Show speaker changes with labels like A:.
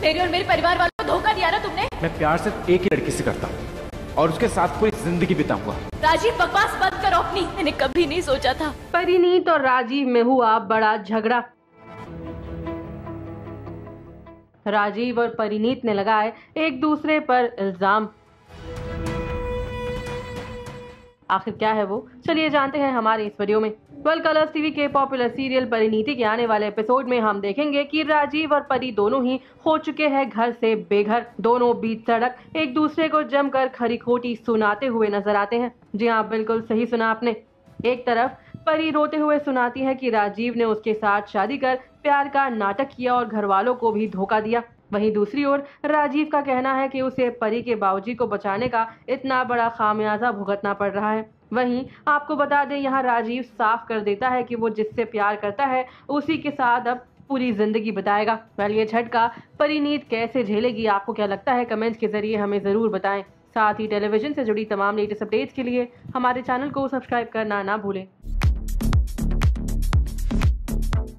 A: तेरे और मेरे परिवार वालों को धोखा दिया ना तुमने।
B: मैं प्यार सिर्फ एक ही लड़की से करता हूँ और उसके साथ पूरी जिंदगी बिताऊंगा।
A: राजीव बकवास बंद करो अपनी, मैंने कभी नहीं सोचा था।
C: परिणीत और राजीव में हुआ बड़ा झगड़ा। राजीव और परिणीत ने लगाए एक दूसरे पर इल्जाम। आखिर क्या है वो, चलिए जानते हैं हमारे इस वीडियो में। कलर्स टीवी के पॉपुलर सीरियल परिणीति के आने वाले एपिसोड में हम देखेंगे कि राजीव और परी दोनों ही हो चुके हैं घर से बेघर। दोनों बीच सड़क एक दूसरे को जमकर खरी खोटी सुनाते हुए नजर आते हैं। जी हाँ, बिल्कुल सही सुना आपने। एक तरफ परी रोते हुए सुनाती है कि राजीव ने उसके साथ शादी कर प्यार का नाटक किया और घर वालों को भी धोखा दिया। वहीं दूसरी ओर राजीव का कहना है कि उसे परी के बाबूजी को बचाने का इतना बड़ा खामियाजा भुगतना पड़ रहा है। वहीं आपको बता दें, यहाँ राजीव साफ कर देता है कि वो जिससे प्यार करता है उसी के साथ अब पूरी जिंदगी बिताएगा। ये झटका परिणीत कैसे झेलेगी, आपको क्या लगता है, कमेंट्स के जरिए हमें जरूर बताएं। साथ ही टेलीविजन से जुड़ी तमाम लेटेस्ट अपडेट्स के लिए हमारे चैनल को सब्सक्राइब करना ना भूलें।